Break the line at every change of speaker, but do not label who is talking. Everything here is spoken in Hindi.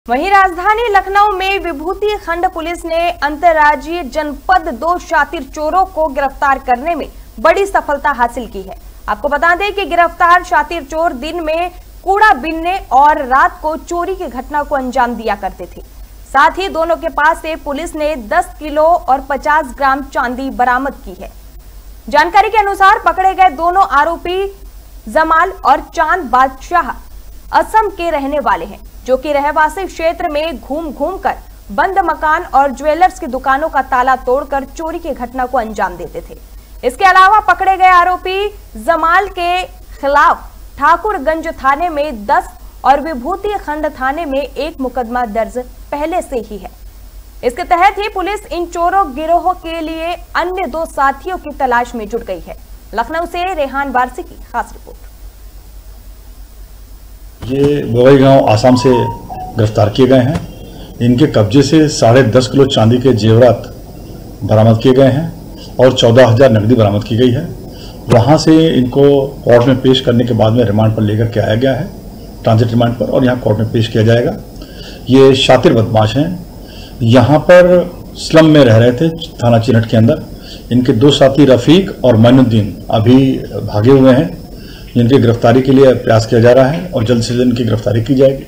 वहीं राजधानी लखनऊ में विभूति खंड पुलिस ने अंतर्राज्यीय जनपद 2 शातिर चोरों को गिरफ्तार करने में बड़ी सफलता हासिल की है। आपको बता दें कि गिरफ्तार शातिर चोर दिन में कूड़ा बीनने और रात को चोरी की घटना को अंजाम दिया करते थे। साथ ही दोनों के पास से पुलिस ने 10 किलो और 50 ग्राम चांदी बरामद की है। जानकारी के अनुसार पकड़े गए दोनों आरोपी जमाल और चांद बादशाह असम के रहने वाले हैं, जो कि रहवासी क्षेत्र में घूम कर बंद मकान और ज्वेलर्स की दुकानों का ताला तोड़कर चोरी की घटना को अंजाम देते थे। इसके अलावा पकड़े गए आरोपी जमाल के खिलाफ ठाकुरगंज थाने में 10 और विभूति खंड थाने में 1 मुकदमा दर्ज पहले से ही है। इसके तहत ही पुलिस इन चोरों गिरोह के लिए अन्य 2 साथियों की तलाश में जुट गई है। लखनऊ से रेहान वारसी की खास रिपोर्ट।
ये बोगई गांव आसाम से गिरफ्तार किए गए हैं। इनके कब्जे से 10.5 किलो चांदी के जेवरात बरामद किए गए हैं और 14,000 नकदी बरामद की गई है। वहां से इनको कोर्ट में पेश करने के बाद में रिमांड पर लेकर के आया गया है, ट्रांजिट रिमांड पर, और यहाँ कोर्ट में पेश किया जाएगा। ये शातिर बदमाश हैं, यहाँ पर स्लम में रह रहे थे थाना चिनट के अंदर। इनके 2 साथी रफीक और मैनुद्दीन अभी भागे हुए हैं, जिनकी गिरफ्तारी के लिए प्रयास किया जा रहा है और जल्द से जल्द इनकी गिरफ्तारी की जाएगी।